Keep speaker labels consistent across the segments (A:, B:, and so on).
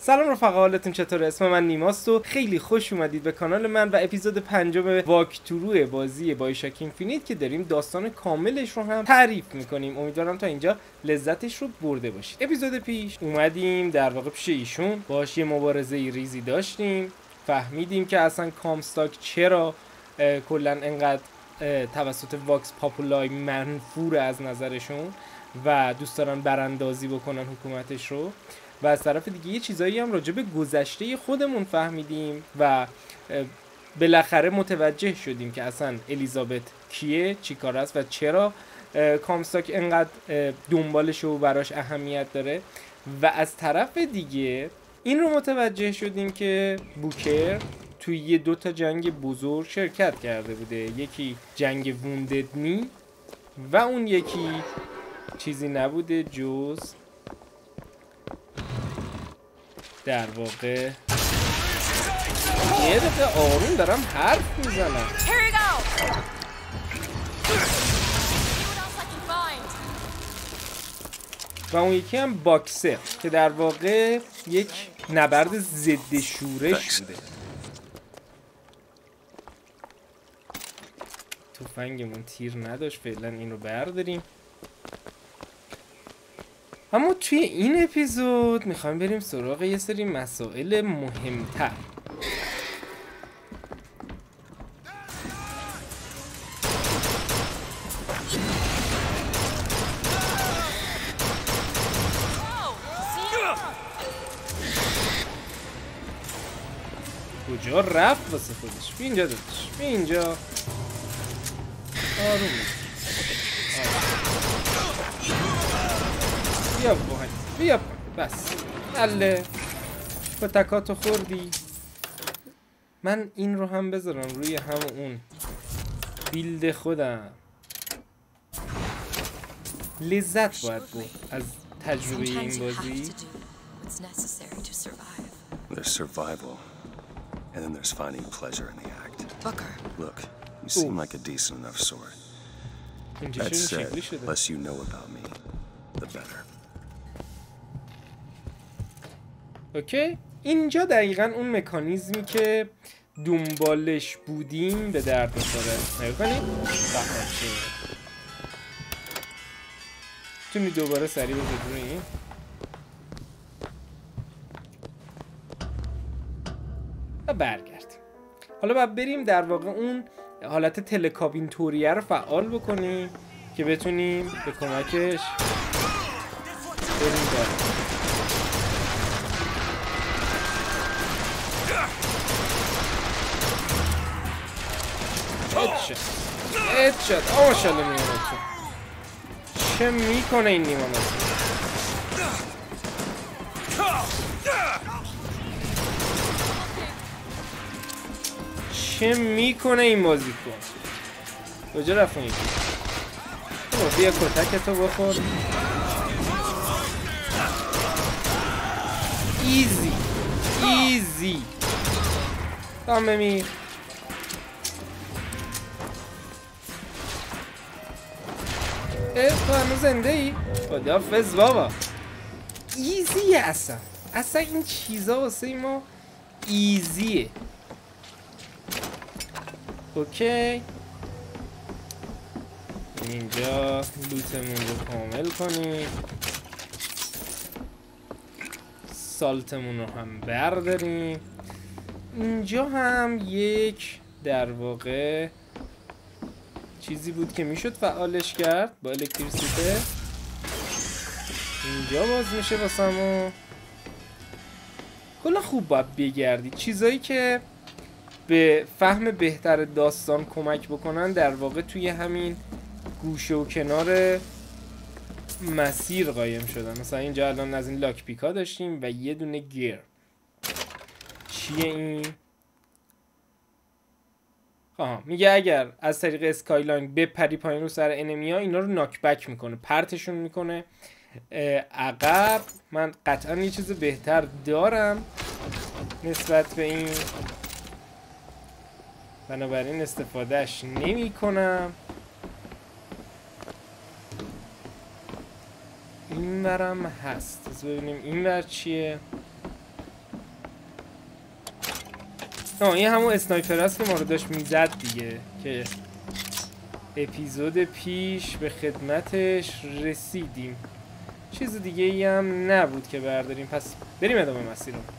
A: سلام رفقا، حالتون چطوره؟ اسم من نیماست و خیلی خوش اومدید به کانال من و اپیزود 5 واکتورو بازی بایوشاک اینفینیت که داریم داستان کاملش رو هم تعریف میکنیم. امیدوارم تا اینجا لذتش رو برده باشید. اپیزود پیش اومدیم در واقع پیش ایشون، باهاش یه مبارزه ریزی داشتیم، فهمیدیم که اصلا کامستاک چرا کلا انقدر توسط واکس پاپولای منفور از نظرشون و دوست دارن براندازی بکنن حکومتش رو، و از طرف دیگه یه چیزایی هم راجع به گذشته خودمون فهمیدیم و بالاخره متوجه شدیم که اصلا الیزابت کیه، چی کار است و چرا کامستاک انقدر دنبالش و براش اهمیت داره. و از طرف دیگه این رو متوجه شدیم که بوکر توی یه 2 تا جنگ بزرگ شرکت کرده بوده، یکی جنگ ووندد نی و اون یکی چیزی نبوده جز در واقع یه دقیقه آروم دارم حرف میزنم. و اون یکی هم باکسر که در واقع یک نبرد ضد شورش بوده. تفنگمون تیر نداشت، فعلا این رو برداریم. اما توی این اپیزود میخوایم بریم سراغ یه سری مسائل مهمتر. کجا رفت واسه خودش؟ بی اینجا دادش، بی اینجا. آروم بیا باید، بیا بس بله پتکاتو خوردی. من این رو هم بذارم روی هم اون بیلد خودم. لذت باید بود از تجربه این بازی.
B: There's survival, and then there's finding pleasure in the act. Booker. Look, you seem like a decent enough sort. That said, less you know about me, the better.
A: اوکی، اینجا دقیقا اون مکانیزمی که دنبالش بودیم به درد می‌خوره. نگاه کنید. بخاطر تونی دوباره سریع بزنید. و برگرد. حالا باید بریم در واقع اون حالت تلکابین توریه رو فعال بکنیم که بتونیم به کمکش بریم داریم. هدشات آماشالله نیمانتون. چه میکنه این نیمانتون؟ چه میکنه این بازی کن؟ کجا رفت این؟ بیا کتکتو بخور. ایزی ایزی دام بمیر. تو هنوز زنده ای؟ خداحافظ بابا. ایزیه اصلا این چیزا واسه ما ایزیه. اوکی، اینجا لوتمون رو کامل کنیم، سالتمون رو هم برداریم. اینجا هم یک در واقع چیزی بود که میشد فعالش کرد با الکتریسیته. اینجا باز میشه واسمون. کلا خوب باید بگردید، چیزایی که به فهم بهتر داستان کمک بکنن در واقع توی همین گوشه و کنار مسیر قایم شدن. مثلا اینجا الان از این لاک پیکا داشتیم و یه دونه گیر. چیه این؟ میگه اگر از طریق اسکایلاین بپری پایین رو سر انمی ها، اینا رو ناک بک میکنه، پرتشون میکنه عقب. من قطعا یه چیز بهتر دارم نسبت به این، بنابراین استفادهش نمی کنم. این ورم هست. ببینیم این ور چیه. این همون اسنایپر است که ما رو داشت میزد دیگه، که اپیزود پیش به خدمتش رسیدیم. چیز دیگه ای هم نبود که برداریم، پس بریم ادامه مسیر رو.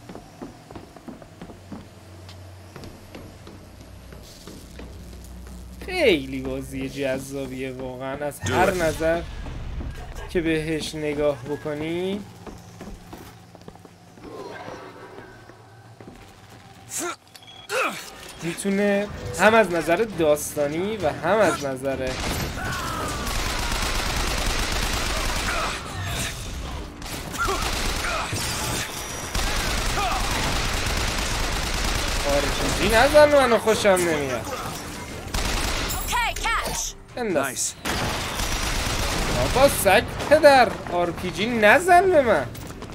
A: خیلی بازی جذابیه واقعا از هر نظر که بهش نگاه بکنی. میتونه هم از نظر داستانی و هم از نظر RPG نزن، منو خوشم نمیاد. انداز بابا سگ پدر، RPG نزن به من.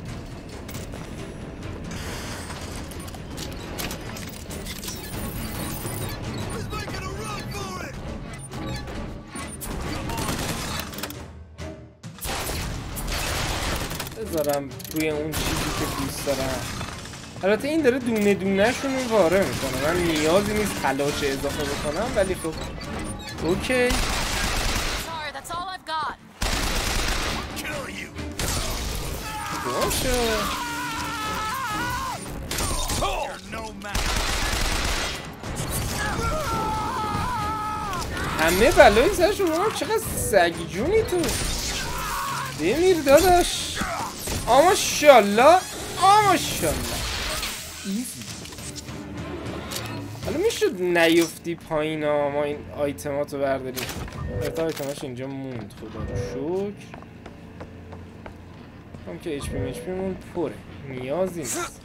A: بذارم روی اون چیزی که دوست دارم. البته این داره دونه دونه شون واره میکنه، من نیازی نیست تلاش اضافه بکنم، ولی خب اوکی. باشه همه بلایی سرشون رو. چقدر سگی جونی تو، بمیر داداش. ماشالله ماشالله ایزی. حالا میشد نیفتی پایین ها، ما این آیتمات رو برداریم. البته آیتماش اینجا موند خدا رو شکر. هم که HP مون پره، نیازی نیست.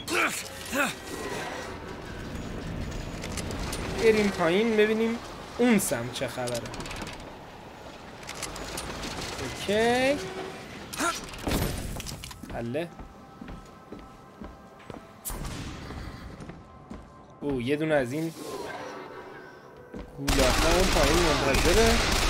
A: بریم پایین ببینیم اون سمت چه خبره. اوکی حله. او یه دونه از این گولاها اون پایین منتظره.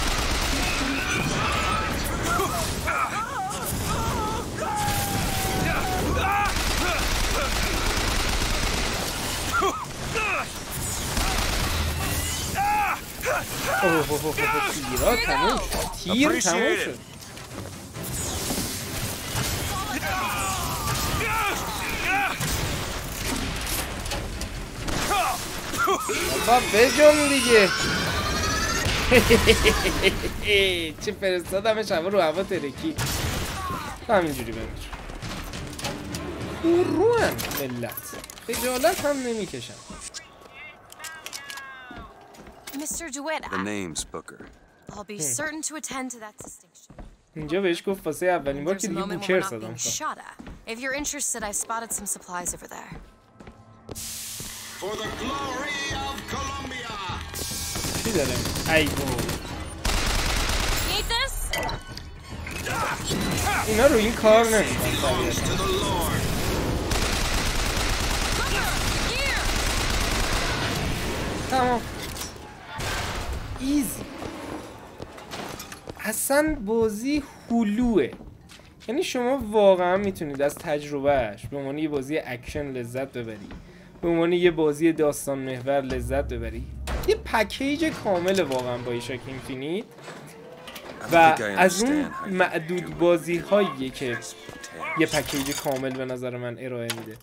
A: تیرها تموم شد. تیر تموم شد. بابا بجم دیگه. چه فرستادمش هوا رو هوا ترکی. همینجوری بمیر. روان ملت خجالت هم نمیکشم.
C: Mr. DeWitt,
B: The name's Booker.
C: I'll be certain to attend to that distinction.
A: اینجا بهش گفت واسه اولین بار که دیگه بوکر صدام
C: شد. If you're interested, I spotted some supplies over there.
D: For the glory of Colombia.
A: چی داره؟ ای بابا.
C: Need this?
A: اینا رو این کار نمی‌کنن. تمام. ایزی. اصلا بازی هلوه. یعنی شما واقعا میتونید از تجربهش به عنوان یه بازی اکشن لذت ببری، به عنوان یه بازی داستان محور لذت ببری. یه پکیج کامل واقعا بایوشاک اینفینیت و از اون معدود بازی هاییه که یه پکیج کامل به نظر من ارائه میده.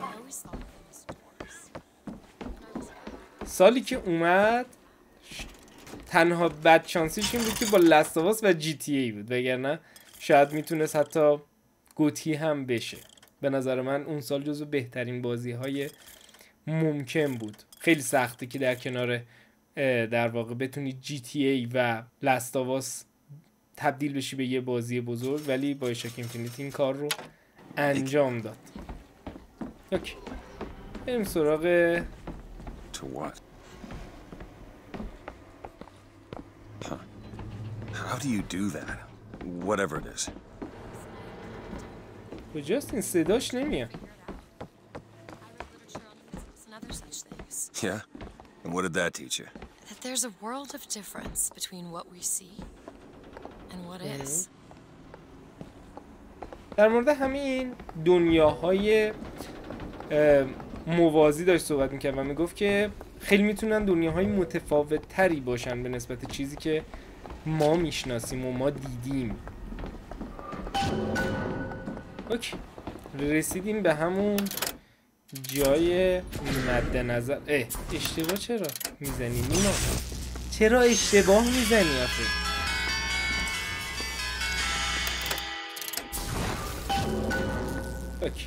A: سالی که اومد تنها بدشانسیش این بود که با لستاواس و جی تی ای بود، وگرنه شاید میتونست حتی گوتی هم بشه. به نظر من اون سال جزو بهترین بازی های ممکن بود. خیلی سخته که در کنار در واقع بتونی جی تی ای و لستاواس تبدیل بشی به یه بازی بزرگ، ولی بایوشاک اینفینیت این کار رو انجام داد. اوکی بریم سراغ
B: How do you do that? Whatever it is.
A: کجاست این؟ صداش نمیاد.
B: Yeah? And what did that teach you?
C: That there's a world of difference between what we see and what is.
A: در مورد همین دنیاهای موازی داشت صحبت میکرد و میگفت که خیلی میتونن دنیاهای متفاوت تری باشن به نسبت چیزی که ما میشناسیم و ما دیدیم. اوکی، رسیدیم به همون جای مد نظر. اشتباه چرا میزنی نیما؟ چرا اشتباه میزنی آخه؟ اوکی،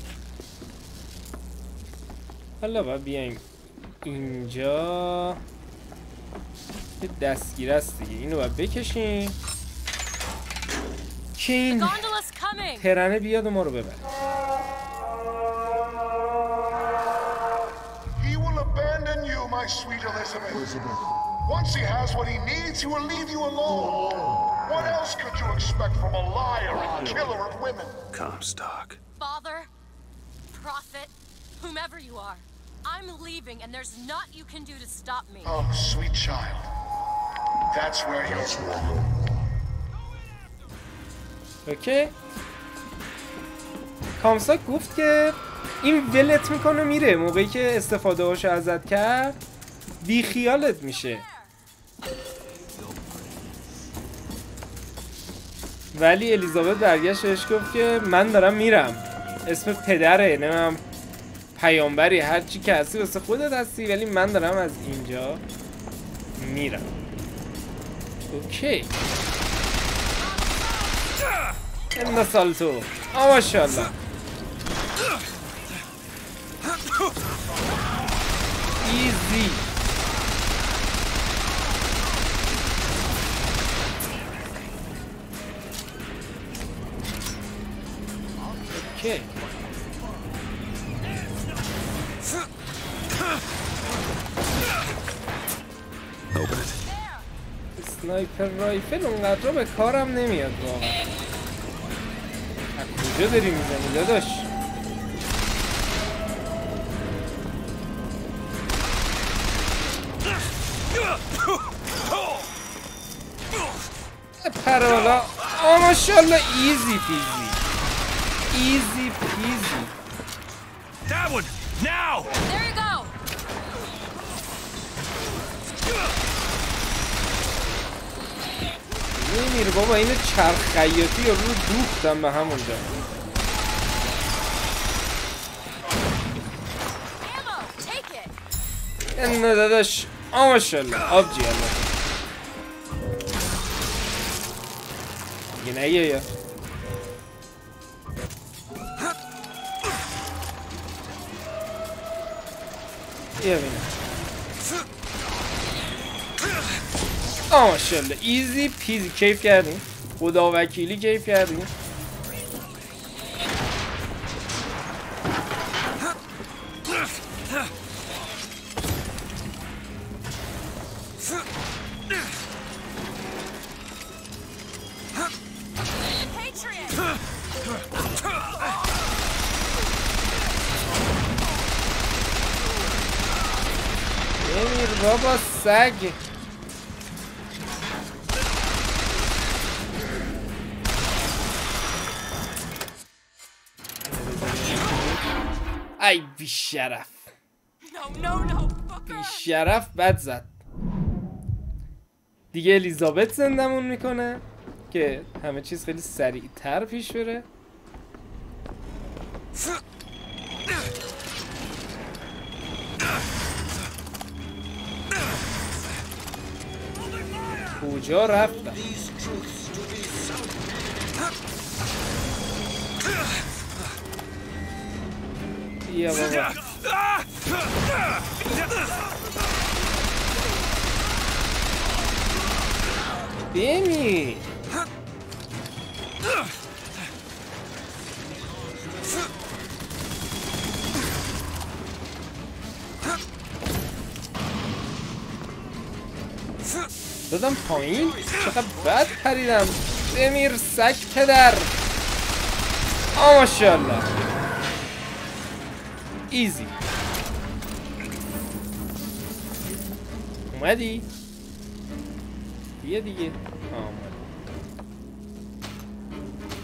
A: حالا باید بیایم اینجا. یه دستگیر است دیگه، اینو باید بکشیم که این ترنه بیاد و ما رو ببره.
D: He will abandon you, my sweet Elizabeth. Once he has what he needs, he will leave you alone. What else could you expect from a liar and killer of women?
B: Comstock.
C: Father, prophet, whomever you are, I'm leaving and there's naught you can do to stop me.
D: Oh, sweet child. That's where you are.
A: اوکی، کامساک گفت که این ولت میکنه میره، موقعی که استفاده هاشو ازت کرد بی خیالت میشه. ولی الیزابت برگشت بهش گفت که من دارم میرم، اسم پدره، نمیم پیامبری، هرچی که هستی واسه خودت هستی، ولی من دارم از اینجا میرم. اوکی، این سالتو ماشاءالله. ایزی. اوکی، اسنایپر رایفل اونقدر به کارم نمیاد واقعا. از کجا داری میزنی داداش؟ پرالا ماشاءالله. ایزی پیزی، ایزی پیزی.
E: That one now.
C: There you go.
A: نمیره بابا، اینو چرخ خیاطی یا رو دوختم به همونجا. نه داداش ماشاءالله آبجی. الله دیگه نگه یا بیا بینم. ماشاءالله ایزی پیزی. کیف کردیم، خدا وکیلی کیف کردیم. بمیر بابا سگ. ای بیشرف، بیشرف بد زد دیگه. الیزابت زندمون میکنه که همه چیز خیلی سریعتر پیش بره. کجا رفتم؟ بیا بابا. بمی دادم پایین. چقدر بد پریدم. بمیر سگ پدر. ماشاءالله ایزی. اومدی؟ بیا دیگه. اومد.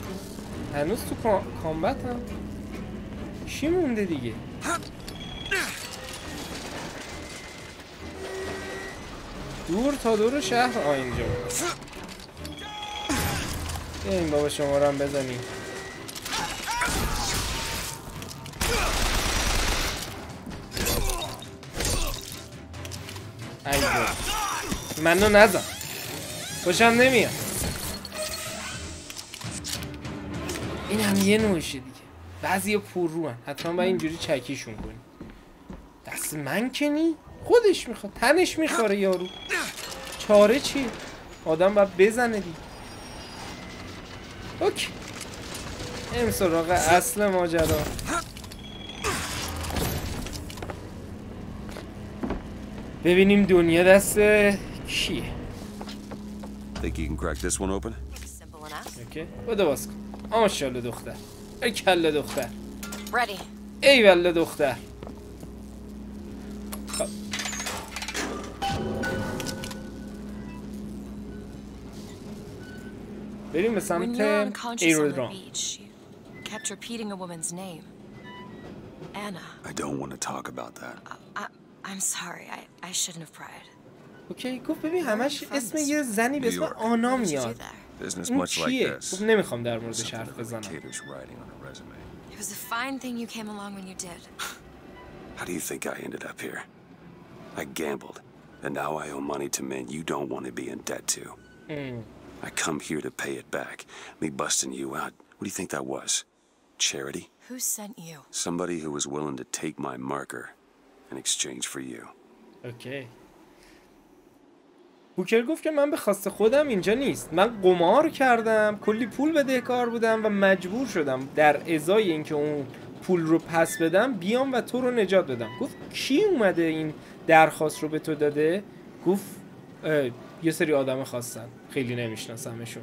A: هنوز تو کامبت هم؟ چی مونده دیگه؟ دور تا دور شهر اینجا این بابا شما رو هم بزنیم. منو نزن خوشم نمیاد. این هم یه نوعشه دیگه. بعضی پر رو هن. حتما باید اینجوری چکیشون کنی. دست من کنی؟ خودش میخواد تنش میخوره یارو. چاره چی؟ آدم باید بزنه دیگه. اوکی این سراغ اصل ماجرا. ببینیم دنیا دست کیه.
B: Think you can crack this one open?
A: اوکی بده باز کن. ماشاءالله دختر. ای کله دختر.
C: Ready.
A: ای والله دختر. خب. بریم به سمت ایرودرام.
C: Kept repeating a woman's name. Anna.
B: I don't want to talk about that.
C: I'm sorry. I shouldn't have pried.
A: اوکی گفت ببین همش اسم یه زنی به اسم آنا میاد. اون چیه؟ گفت نمیخوام در موردش حرف بزنم.
C: It was a fine thing you came along when you did.
B: How do you think I ended up here? I gambled, and now I owe money to men you don't want to be in debt to. I come here to pay it back. Me busting you out. What do you think that was? Charity?
C: Who sent you?
B: Somebody who was willing to take my marker in exchange for you.
A: Okay. بوکر گفت که من به خواست خودم اینجا نیست. من قمار کردم، کلی پول بدهکار بودم و مجبور شدم در ازای اینکه اون پول رو پس بدم بیام و تو رو نجات بدم. گفت کی اومده این درخواست رو به تو داده؟ گفت یه سری آدم خواستن. خیلی نمیشناسمشون.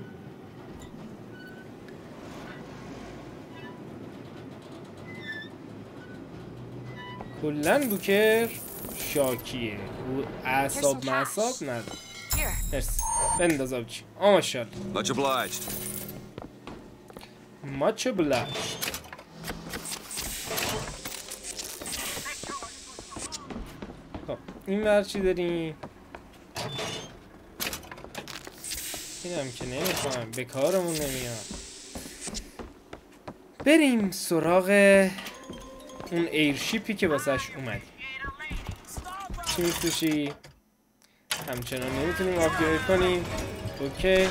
A: کلن بوکر شاکیه. اعصاب معصاب نداره. مرسی. بنداز آبجی. ماشاءالله.
B: Much obliged.
A: Much obliged. خب این ور چی داریم؟ این هم که نمیخوایم به کارمون نمیاد. بریم سراغ اون ایرشیپی که واسهش اومدیم. چی میفروشی؟ همچنان نمیتونیم آپگرید کنیم. اوکی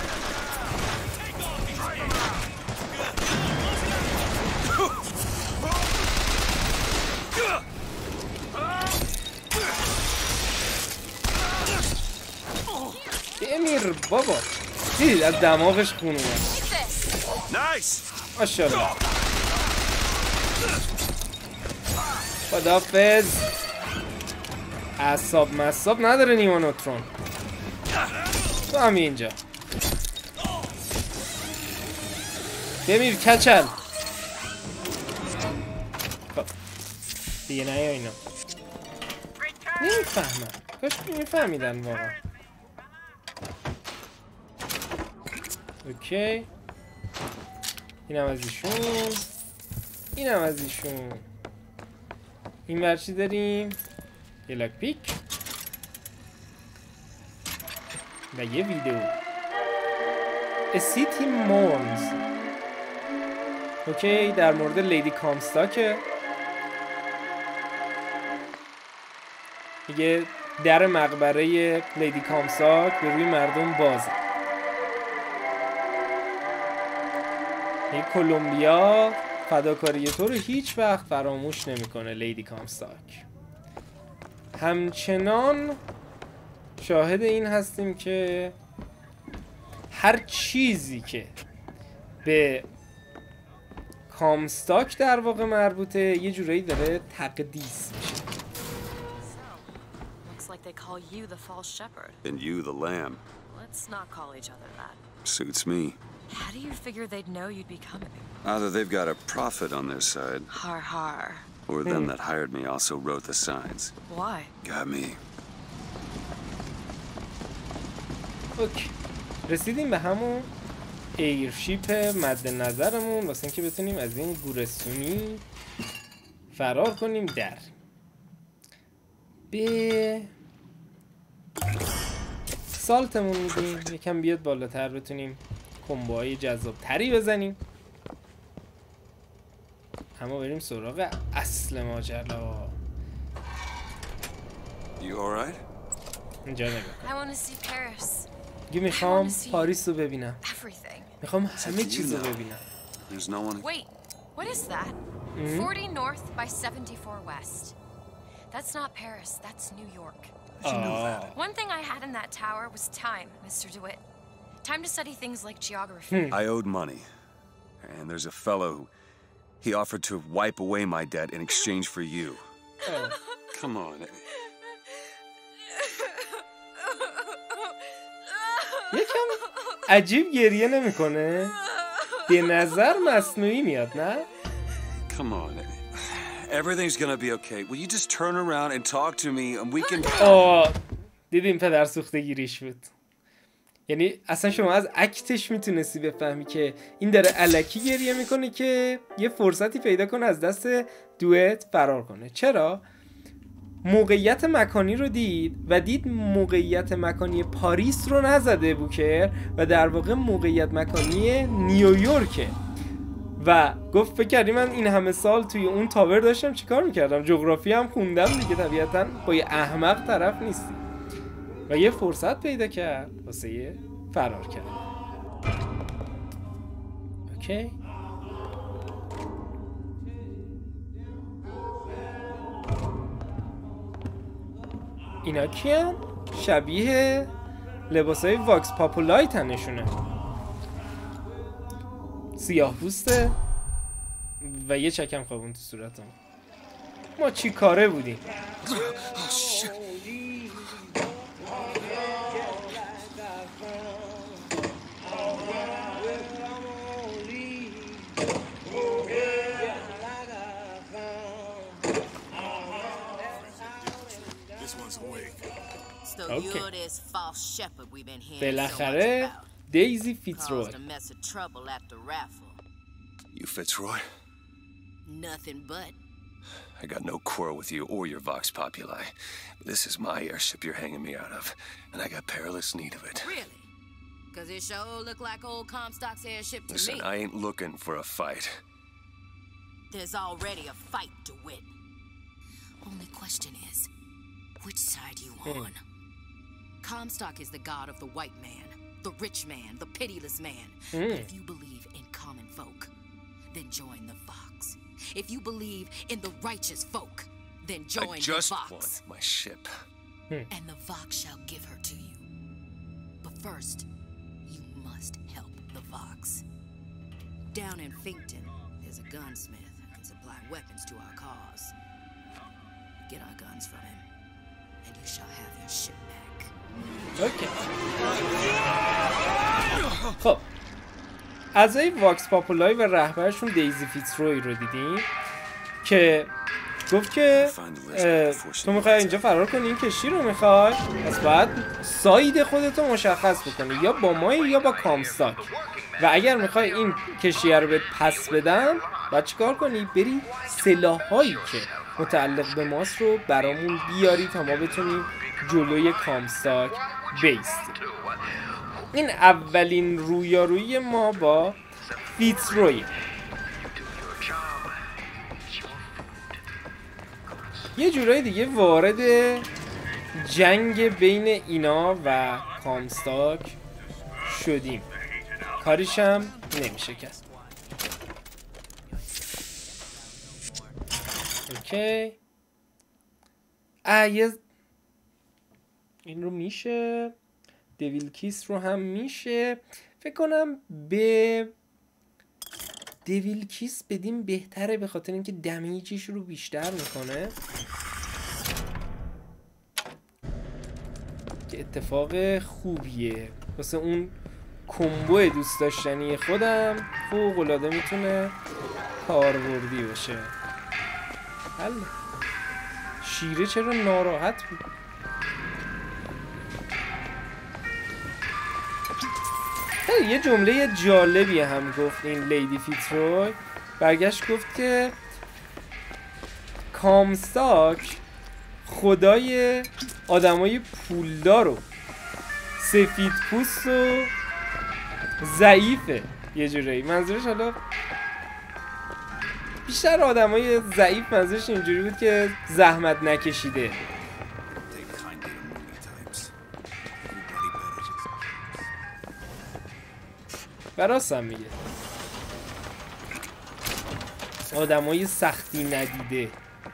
A: بمیر بابا. دیدید از دماغش خون اومد. ماشاءالله. خداحافظ. اعصاب مصاب نداره نیمانوترون. تو هم اینجا بمیر کچل. خب دیگه نه یا اینا نمیفهمم. کاش میفهمیدن واقعا. اوکی اینم از ایشون. اینم از ایشون. این برچی داریم یه لاک پیک و یه ویدیو. سیتی مونز. اوکی در مورد لیدی کامستاکه. میگه در مقبره لیدی کامستاک به روی مردم بازه. کلمبیا فداکاری تو رو هیچ وقت فراموش نمیکنه لیدی کامستاک. همچنان شاهد این هستیم که هر چیزی که به کامستاک در واقع مربوطه یه جورایی داره تقدیس میشه.
B: And you the lamb.
C: Let's not call each other that.
B: Suits me.
C: How do you figure they'd know you'd be coming?
B: Either they've got a prophet on their side.
C: Har har.
B: Or them that hired me also wrote the signs.
C: Why?
B: Got me.
A: اوکی رسیدیم به همون ایرشیپ مد نظرمون واسه اینکه بتونیم از این گورستونی فرار کنیم. در به سالتمون میدیم یکم بیاد بالاتر بتونیم کمبوهای جذاب تری بزنیم. اما بریم سراغ اصل ماجرا. اینجا نگاه میخوام پاریس رو ببینم. میخوام همه چیز رو ببینم.
C: Wait, what is that? 40 north by 74 west. That's not Paris, that's New York. One thing I had in that tower was time, Mr. DeWitt. Time to study things like geography.
B: I owed money, and there's a fellow who he offered to wipe away my debt in exchange for you. Come on.
A: یکم عجیب گریه نمیکنه؟ به نظر مصنوعی میاد نه؟
B: Come on. Everything's gonna be okay. Will you just turn around and talk to me and we can...
A: دیدیم پدر سوخته گیریش بود. یعنی اصلا شما از اکتش میتونستی بفهمی که این داره الکی گریه میکنه که یه فرصتی پیدا کنه از دست دوئت فرار کنه. چرا؟ موقعیت مکانی رو دید و دید موقعیت مکانی پاریس رو نزده بوکر و در واقع موقعیت مکانی نیویورکه و گفت فکر کردی من این همه سال توی اون تاور داشتم چیکار میکردم؟ جغرافی هم خوندم دیگه، طبیعتا با یه احمق طرف نیستی و یه فرصت پیدا کرد واسه یه فرار کرد. اوکی اینا کیان؟ شبیه لباسای واکس پاپولای تنشونه، سیاه پوسته و یه چکم خوابون تو صورتم. ما چی کاره بودیم؟ بالاخره دیزی فیتزروی.
B: You Fitzroy?
F: Nothing but.
B: I got no quarrel with you or your Vox Populi. This is my airship you're hanging me out of, and I got perilous need of it.
F: Really? Because it sure look like old Comstock's airship to
B: Listen,
F: me.
B: I ain't looking for a fight.
F: There's already a fight to win. Only question is, which side you on? Comstock is the god of the white man, the rich man, the pitiless man. But if you believe in common folk, then join the Vox. If you believe in the righteous folk, then join the Vox.
B: I just want my ship.
F: And the Vox shall give her to you. But first, you must help the Vox. Down in Finkton, there's a gunsmith who can supply weapons to our cause. Get our guns from him, and you shall have your ship back.
A: اوکی. خب اعضای واکس پاپولای و رهبرشون دیزی فیتزروی رو دیدیم که گفت که تو میخوای اینجا فرار کنی، این کشتی رو میخوای، پس باید ساید خودتو مشخص بکنی، یا با ما یا با کامستاک، و اگر میخوای این کشتی رو بهت پس بدن باید چیکار کنی؟ بری سلاحایی که متعلق به ماست رو برامون بیاری تا ما بتونیم جلوی کامستاک بیستیم. این اولین رویارویی ما با فیتزروی. یه جورای دیگه وارد جنگ بین اینا و کامستاک شدیم، کاریشم نمیشه کرد. اوکی این رو میشه، دیویل کیس رو هم میشه. فکر کنم به دیویل کیس بدیم بهتره، به خاطر اینکه دمیجش رو بیشتر میکنه، که اتفاق خوبیه واسه اون کمبو دوست داشتنی خودم. فوق‌العاده میتونه کاربردی باشه. حل شیره چرا ناراحت بود؟ یه جمله جالبی هم گفت این لیدی فیتزروی. برگشت گفت که کامستاک خدای آدمای پولدار و سفید پوست و ضعیفه یه جوری. منظورش حالا بیشتر آدمای ضعیف منظورش اینجوری بود که زحمت نکشیده. براستم میگه آدمای سختی ندیده.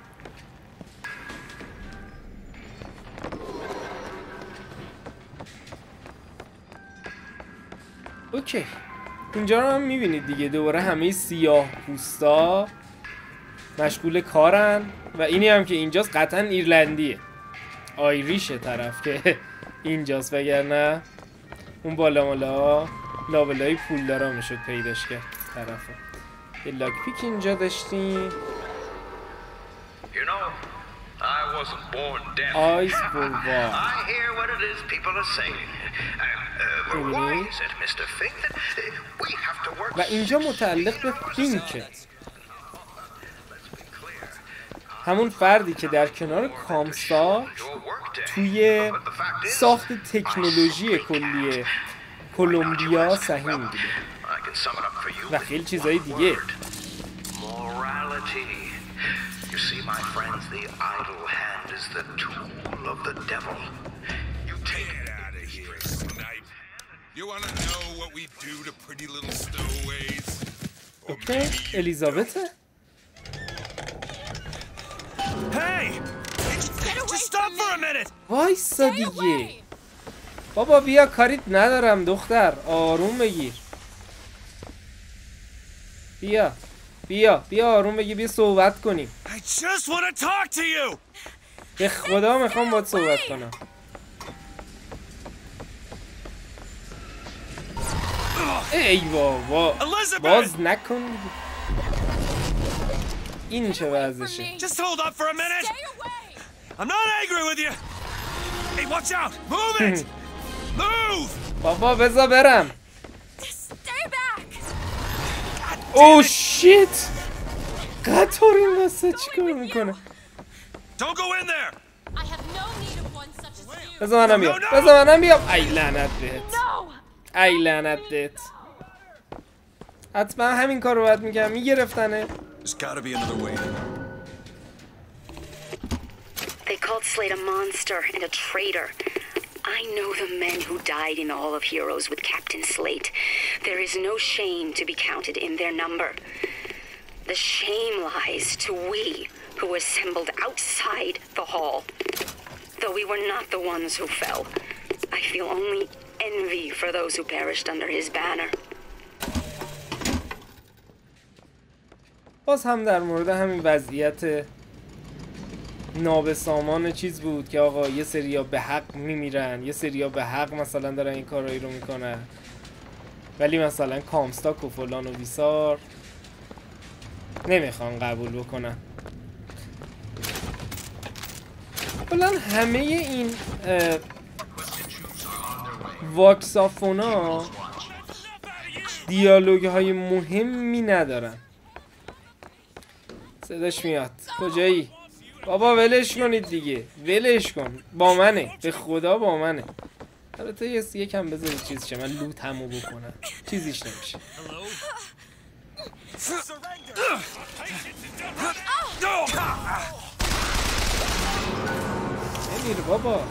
A: اوکی اینجا رو هم میبینید دیگه، دوباره همه سیاه پوستا مشغول کارن و اینی هم که اینجاست قطعا ایرلندیه، آیریشه طرف که اینجاست، وگرنه اون بالا مالا لابلای پول دارا میشد پیداش کرد طرفو. یه لاک پیک اینجا داشتیم.
G: You know, I wasn't born deaf.
A: آیس بولوار.
G: I hear what it is people are saying. Why is it, Mr. Fink, that we have to work?
A: و اینجا متعلق به فینکه، همون فردی که در کنار کامستا توی ساخت تکنولوژی کلیه کلمبیا سهیم بوده و خیلی چیزای دیگه.
G: You see, my friends, the idle hand is the tool of the devil. You take it out of here, snipe. You want to know what we do to pretty little stowaways?
A: Okay, Elizabeth.
E: Hey! Just stop for a minute!
A: وایسا دیگه. بابا بیا، کاریت ندارم دختر، آروم بگیر. بیا بیا بیا آروم بگیر، بیا صحبت کنیم.
E: I just want to talk to you.
A: به خدا میخوام باید صحبت کنم. ای بابا باز نکن. این چه وضعشه؟
E: Just hold up for a minute. I'm not angry with you. Hey, watch out. Move it. Move.
A: بابا بذار برم. اوه شیت، قطار این واسه چیکار میکنه؟ بذار منم بیام، بذار منم بیام. ای لعنت بهت، ای لعنت بهت. حتما همین کار رو باید میگم، میگرفتنه.
H: They called Slade a monster and a traitor. I know the men who died in All of Heroes with Captain Slate. There is no shame to be counted in their number. The shame lies to we who assembled outside the hall. Though we were not the ones who fell, I feel only envy for those who perished under his banner.
A: باز هم در مورد همین وضعیت نابسامان چیز بود که آقا یه سریا به حق میمیرن، یه سریا به حق مثلا دارن این کارایی رو میکنن، ولی مثلا کامستاک و فلان و بیسار نمیخوان قبول بکنن. کلا همه این واکسافونا دیالوگ های مهمی ندارن. صداش میاد. کجایی؟ بابا ولش کنید دیگه، ولش کن، با منه، به خدا با منه. البته یکم بذارید چیز شه، من لوت همو بکنم، چیزیش نمیشه. نمیر بابا.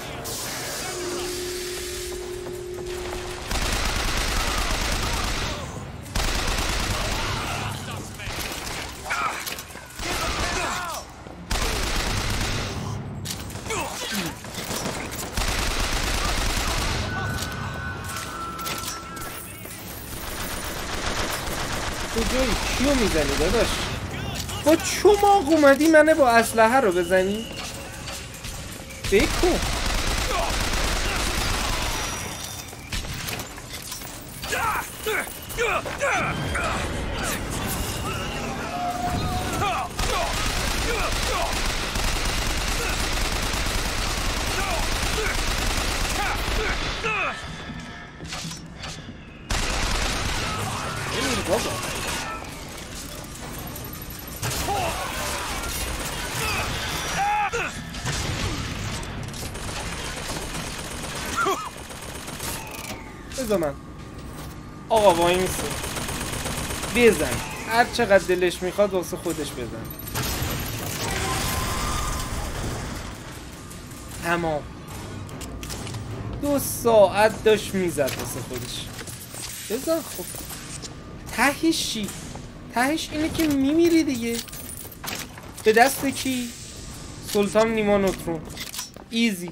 A: کجایی؟ کیو میزنی داداش؟ با چماق اومدی منه با اسلحه رو بزنی؟ بکن. بابا بذار من آقا وای میسه بزن هر چقدر دلش میخواد واسه خودش بزن. تمام 2 ساعت داشت میزد واسه خودش. بزن خب تهش چی؟ تهش اینه که میمیری دیگه. به دست کی؟ سلطان نیما نوترون. ایزی.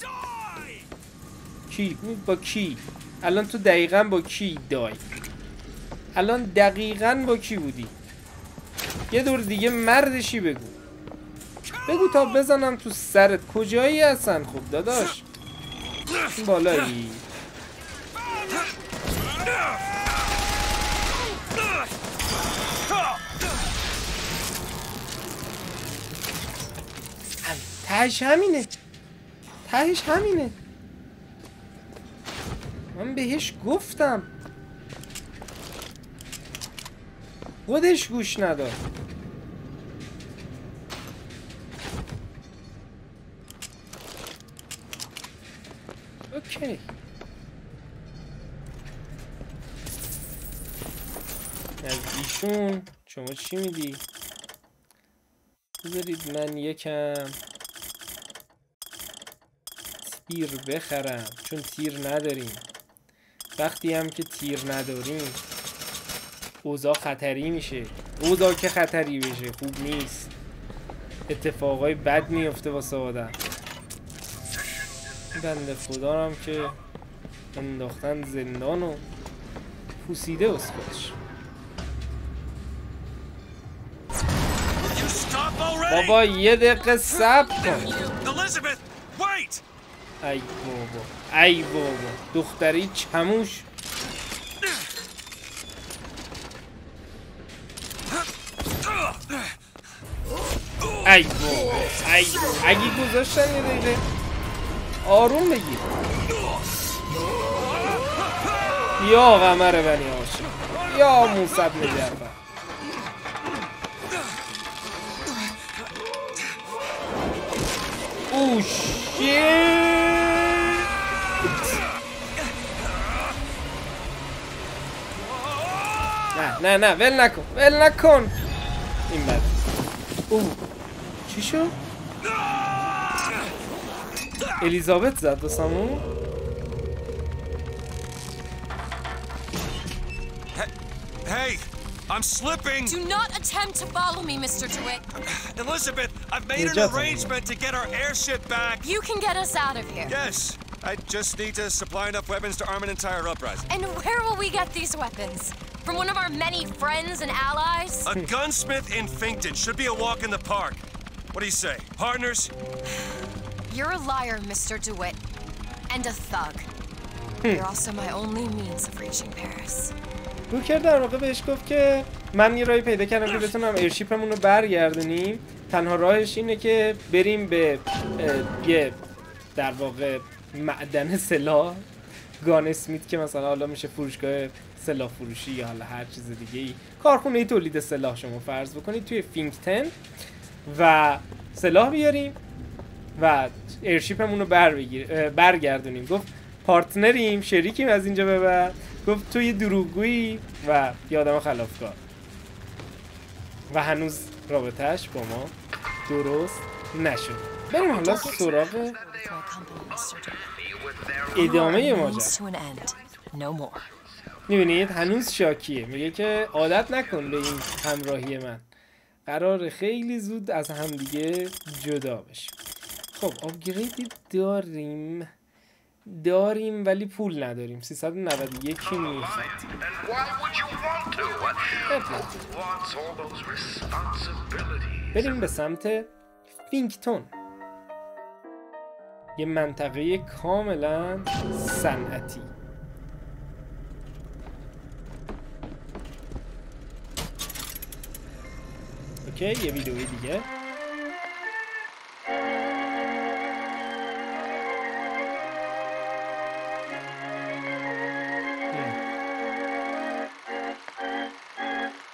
A: کی؟ با کی؟ الان تو دقیقا با کی دای؟ الان دقیقا با کی بودی؟ یه دور دیگه مردشی بگو. بگو تا بزنم تو سرت. کجایی هستن خب داداش؟ بالایی. تهش همینه. تهش همینه. من بهش گفتم خودش گوش نداد. اوکی از ایشون شما چی میدی؟ بذارید من یکم تیر بخرم چون تیر نداریم. وقتی هم که تیر نداریم اوضاع خطری میشه. اوضاع که خطری بشه خوب نیست. اتفاقای بد میفته واسه آدم. بنده خدا هم که انداختن زندان و پوسیده از خودش. بابا یه دقیقه صبر کن. ای بابا ای بابا دختری چموش. ای بابا ای بابا اگه گذاشتن یه دقیقه آروم بگیر. یا قمر بنی هاشم یا موسی بن جعفر. اوه شیت. نه نه ول نکن ول نکن. این بد. اوه چی شد؟ الیزابت زد دوستامون.
E: Hey, I'm slipping.
C: Do not attempt to follow me, Mr. DeWitt.
E: Elizabeth, I've made an arrangement to get our airship back.
C: You can get us out of here.
E: Yes, I just need to supply enough weapons to arm an entire uprising.
C: And where will we get these weapons? From one of our many friends and allies?
E: A gunsmith in Finkton should be a walk in the park. What do you say, partners?
C: You're a liar, Mr. DeWitt. And a thug. You're also my only means of reaching Paris.
A: روکر در واقع بهش گفت که من یه راهی پیدا کردم که بتونم ایرشیپمون رو برگردونیم. تنها راهش اینه که بریم به یه در واقع معدن سلاح گان اسمیت که مثلا حالا میشه فروشگاه سلاح فروشی یا حالا هر چیز دیگه ای، کارخونه تولید سلاح شما فرض بکنید توی فینکتن و سلاح بیاریم و ایرشیپمون رو برگردونیم. گفت پارتنریم شریکیم از اینجا به بعد. گفت توی دروغگویی و یه آدم خلافکار و هنوز رابطهش با ما درست نشد. بریم حالا سراغ ادامه ماجرا. میبینید هنوز شاکیه. میگه که عادت نکن به این همراهی من. قرار خیلی زود از همدیگه جدا بشیم. خب آپگریدی داریم ولی پول نداریم. 391 میخواد. بریم به سمت فینکتون، یه منطقه کاملا صنعتی. اوکی یه ویدیوی دیگه.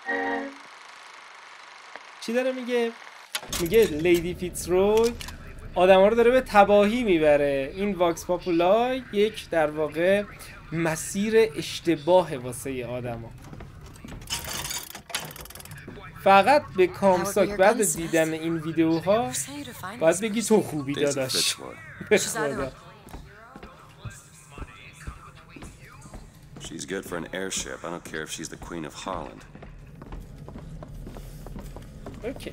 A: چی داره میگه؟ میگه لیدی فیتزروی آدما رو داره به تباهی میبره. این واکس پاپولای یک در واقع مسیر اشتباه واسه آدما. فقط به کامساک بعد دیدن این ویدیوها باید بگی تو خوبی داداش. به خدا.
B: She's good for an airship. I don't care if she's the Queen of Holland.
A: Okay.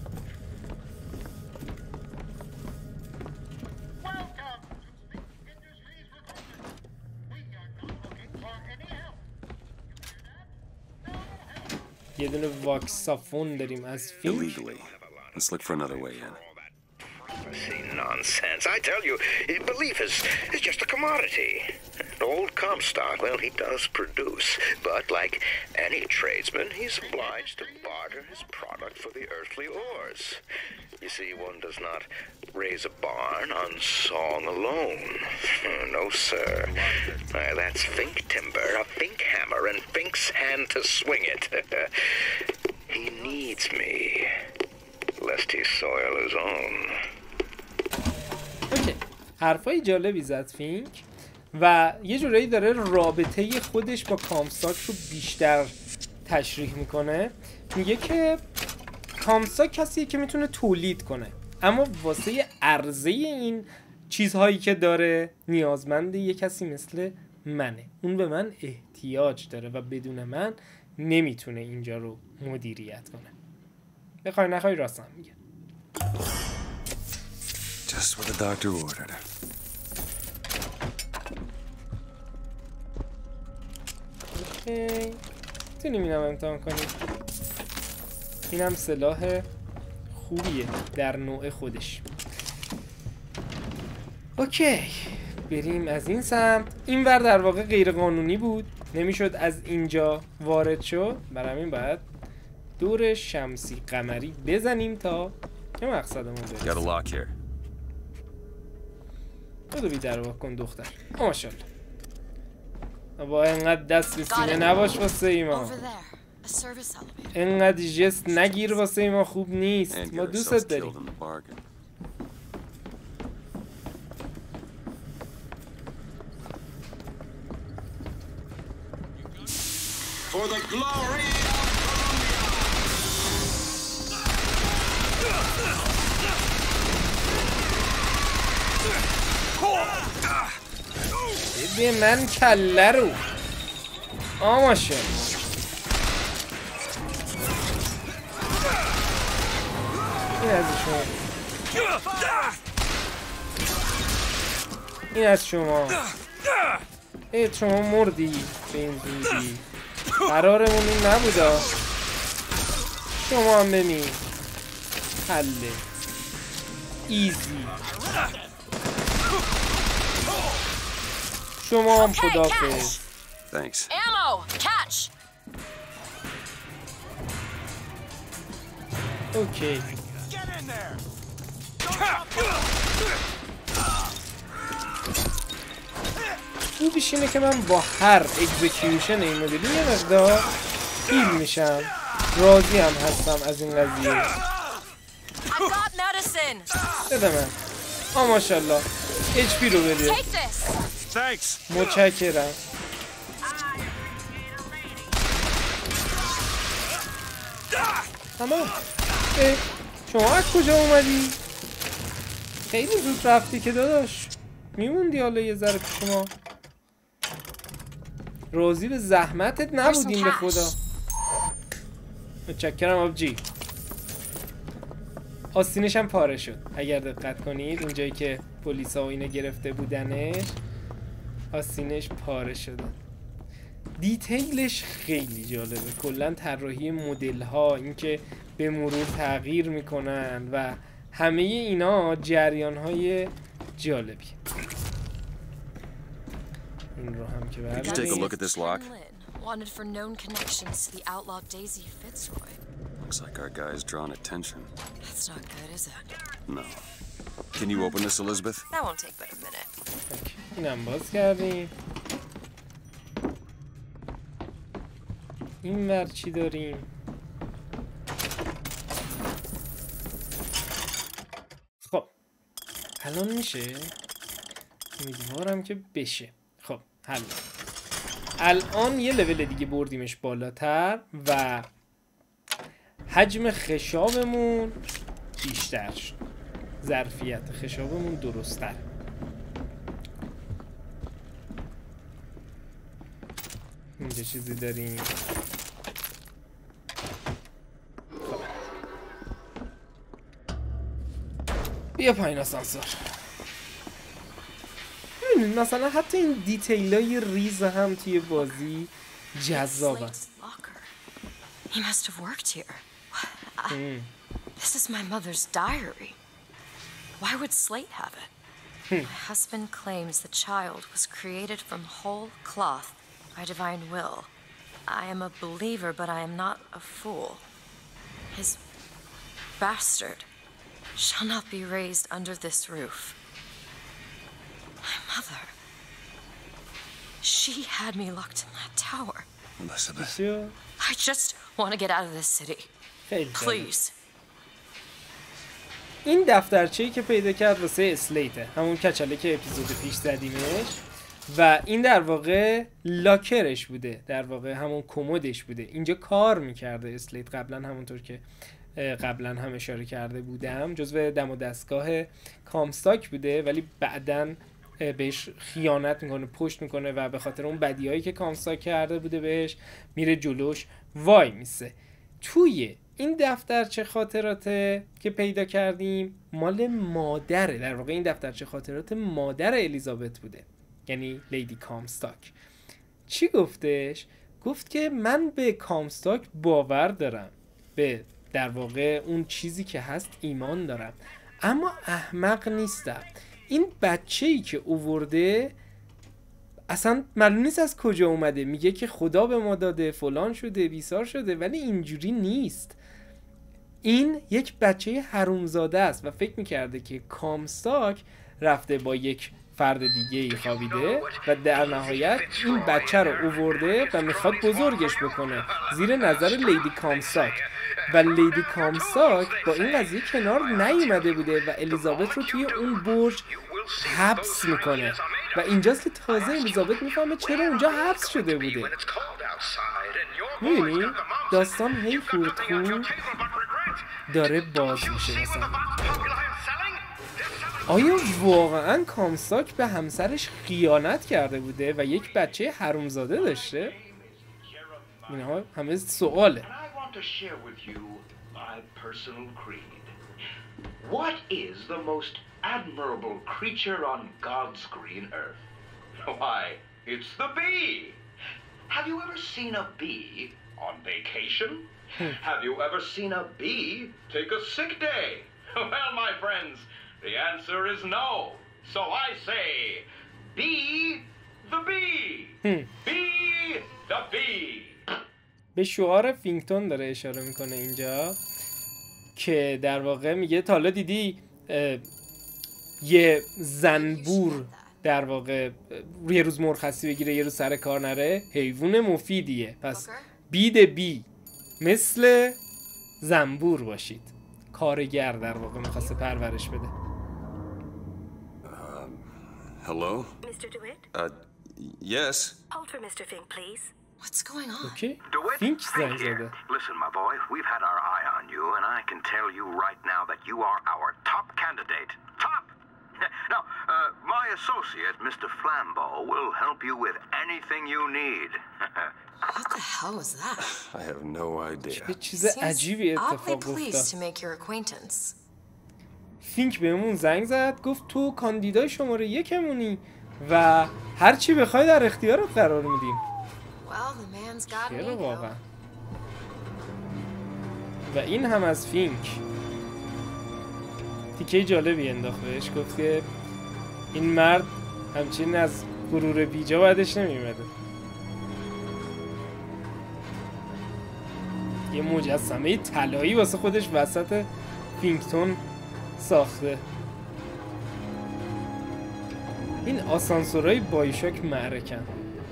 A: یه دونه واکسافون داریم از فیلم.
B: Illegally. Let's look for another way in.
G: Nonsense. I tell you, belief is just a commodity. Old Comstock, well, he does produce, but like any tradesman, he's obliged to barter his product for the earthly ores. You see, one does not raise a barn on song alone. No, sir. That's Fink timber, a Fink hammer, and Fink's hand to swing it. He needs me, lest he soil his own.
A: اوکی. حرفای جالبی زد فینک و یه جورایی داره رابطه خودش با کامساک رو بیشتر تشریح میکنه. میگه که کامساک کسیه که میتونه تولید کنه، اما واسه عرضه این چیزهایی که داره نیازمند یه کسی مثل منه. اون به من احتیاج داره و بدون من نمیتونه اینجا رو مدیریت کنه. بخوای نخوای راست هم میگه.
B: Just what the doctor ordered.
A: اوکی. میتونیم اینم امتحان کنیم. اینم سلاح خوبیه در نوع خودش. اوکی. بریم از این سمت. این ور در واقع غیر قانونی بود، نمیشد از اینجا وارد شد، برای همین باید دور شمسی قمری بزنیم تا که مقصدمون برسیم. خودو بی‌در کن دختر. ماشاءالله. با اینقدر دست به سینه نباش واسه ایما. اینقدر جست نگیر واسه ایما، خوب نیست. ما دوستت داریم.
E: For the glory
A: ببین من کله رو آماشه. این از شما، این از شما. ای شما مردی به این زودی، قرارمون این نبودا. شما هم ببین حله ایزی. شما هم خدافظ.
B: Thanks.
C: Ammo! Catch!
A: اوکی. خوبیش اینه که من با هر اکزیکیوشن این مدلی یه مقدار هیل میشم. راضی هم هستم از این قضیه. بده من. ماشاءالله HP رو بده. متشکرم. تمام. شما از کجا اومدی؟ خیلی زود رفتی که داداش. میموندی حالا یه ذره پیش ما. راضی به زحمتت نبودیم به خدا. متشکرم آبجی. آستینش هم پاره شد اگر دقت کنید. اونجایی که پلیسا و اینا گرفته بودنش آستینش پاره شده. دیتیلش خیلی جالبه. کلا طراحی مدل ها، اینکه به مرور تغییر میکنن و همه اینا جریان های جالبی. این رو هم که
C: Wanted for known connections to the outlaw Daisy Fitzroy.
B: Looks like our guy's drawn attention.
C: That's not good, is it?
B: No. Can you open this, Elizabeth?
C: That won't take but a minute.
A: اینم باز کردیم. این ور چی داریم؟ خب الان میشه؟ امیدوارم که بشه. خب حل. الان یه لول دیگه بردیمش بالاتر و حجم خشابمون بیشتر شد. ظرفیت خشابمون درست‌تر. اینجا چیزی داریم. بیا پایین آسانسور. ببینید مثلا حتی این دیتیلای ریز هم توی بازی جذابه.
C: He must have worked here. This is my mother's diary. Why would Slate have it? My husband claims the child was created from whole cloth by divine will. I am a believer, but I am not a fool. His bastard shall not be raised under this roof. My mother. She had me locked in that tower.
B: Elizabeth.
C: I just want to get out of this city. Please.
A: این دفترچه‌ای که پیدا کرد واسه اسلیته، همون کچله که اپیزود پیش زدیمش و این در واقع لاکرش بوده، در واقع همون کمدش بوده. اینجا کار میکرده اسلیت قبلا، همونطور که قبلا هم اشاره کرده بودم جزو دم و دستگاه کامستاک بوده، ولی بعداً بهش خیانت میکنه، پشت میکنه و به خاطر اون بدیهایی که کامستاک کرده بوده بهش میره جلوش وای میسه. توی این دفترچه خاطراته که پیدا کردیم مال مادره، در واقع این دفترچه خاطرات مادر الیزابت بوده، یعنی لیدی کامستاک. چی گفتش؟ گفت که من به کامستاک باور دارم، به در واقع اون چیزی که هست ایمان دارم، اما احمق نیستم. این بچه‌ای که اوورده اصلا معلوم نیست از کجا اومده، میگه که خدا به ما داده، فلان شده، بیسار شده، ولی اینجوری نیست. این یک بچه حرومزاده است و فکر میکرده که کامستاک رفته با یک فرد دیگه خوابیده و در نهایت این بچه رو اوورده و میخواد بزرگش بکنه زیر نظر لیدی کامستاک و لیدی کامستاک با این قضیه کنار نیومده بوده و الیزابت رو توی اون برج حبس میکنه و اینجاست که تازه الیزابت میفهمه چرا اونجا حبس شده بوده. میبینی؟ داستان هی خورد داره باز میشه. مثلا آیا واقعا کامستاک به همسرش خیانت کرده بوده و یک بچه حرومزاده داشته؟ اینها همه سواله.
G: What is the most admirable creature on God's green earth? Why, it's the bee! Have you ever seen a bee on vacation? Have you ever seen a bee take a sick day? Well, my friends, the answer is no. So I say, be the bee! Be the bee!
A: به شعار فینگتون داره اشاره میکنه اینجا که در واقع میگه تا حالا دیدی یه زنبور در واقع یه روز مرخصی بگیره یه روز سر کار نره؟ حیوان مفیدیه. پس بید بی مثل زنبور باشید. کارگر در واقع میخواسته پرورش بده.
B: Hello?
H: Mr. DeWitt?
B: Yes?
H: Hold for Mr. Fink, please.
C: What's going on?
A: Okay.
G: DeWitt,
A: Fink
G: Fink
A: زنگ
G: here.
A: زده.
G: Listen, my boy, we've had our eye on you, and I can tell you right now that you are our top candidate. Top! Now, my associate, Mr. Flambeau, will help you with anything you need.
C: What the hell was that?
B: I have no idea.
A: چه چیز عجیبی اتفاق
C: Oddly pleased to
A: افتاد.
C: make your acquaintance.
A: فینک بهمون زنگ زد گفت تو کاندیدای شماره 1 مونی و هر چی بخوای در اختیارت قرار میدیم.
C: Well, the man's got an
A: چرا
C: ego.
A: واقعا؟ و این هم از فینک. تیکه جالبی انداخت بهش، گفت که این مرد همچین از غرور بیجا بعدش نمیمده. یه مجسمه طلایی واسه خودش وسط فینکتون ساخته. این آسانسورهای بایشاک معرکن،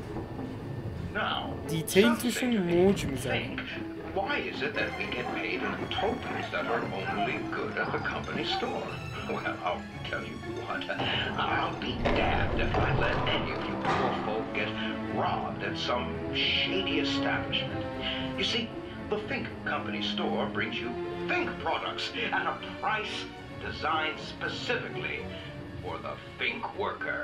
A: دیتیل توشون موج میزنه.
G: Why is it that we get paid in tokens that are only good at the company store? Well, I'll tell you what. I'll be damned if I let any of you poor folk get robbed at some shady establishment. You see, the Fink Company store brings you Fink products at a price designed specifically for the Fink worker.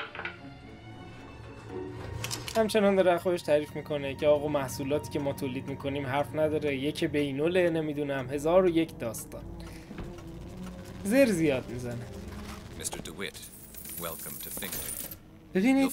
A: همچنان داره خودش تعریف میکنه که آقا محصولاتی که ما تولید میکنیم حرف نداره، یک بینوله، نمیدونم 1001 داستان. زر زیاد میزنه.
I: Mr. DeWitt, welcome to Finkton.
A: ببینید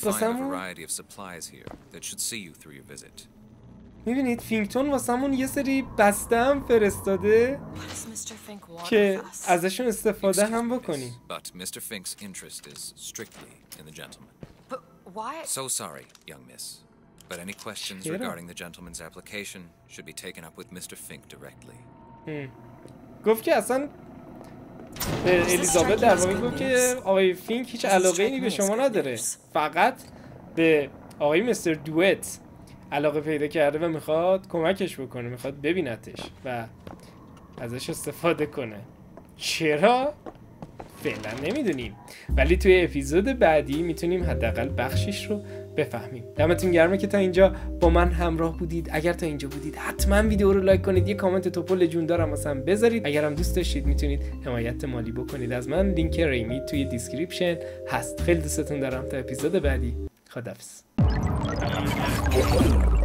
A: فینکتون واسمون یه سری بسته هم فرستاده که ازشون استفاده هم بکنیم.
I: But Mr. Fink's interest is strictly in the gentleman.
C: But why?
I: So sorry, young miss. But any questions regarding the gentleman's application should be taken up with Mr. Fink directly.
A: گفت که اصلا الیزابت در واقع گفت که آقای فینک هیچ علاقه ای به شما نداره، فقط به آقای مستر دویت علاقه پیدا کرده و میخواد کمکش بکنه، میخواد ببینتش و ازش استفاده کنه. چرا؟ فعلا نمیدونیم، ولی توی اپیزود بعدی میتونیم حداقل بخشش رو بفهمیم. دمتون گرمه که تا اینجا با من همراه بودید. اگر تا اینجا بودید حتما ویدیو رو لایک کنید، یه کامنت توپل جون دارم واسم بذارید. اگر هم دوست داشتید میتونید حمایت مالی بکنید از من. لینک ریمی توی دیسکریپشن هست. خیلی دوستتون دارم. تا اپیزود بعدی، خداحافظ.